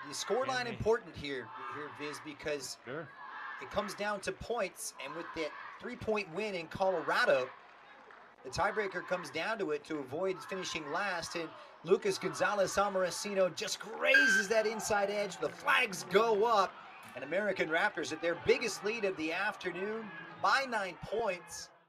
the scoreline important here, Viz, because it comes down to points, and with that 3-point win in Colorado, the tiebreaker comes down to it to avoid finishing last, and Lucas Gonzalez Amorosino just grazes that inside edge. The flags go up, and American Raptors at their biggest lead of the afternoon by 9 points.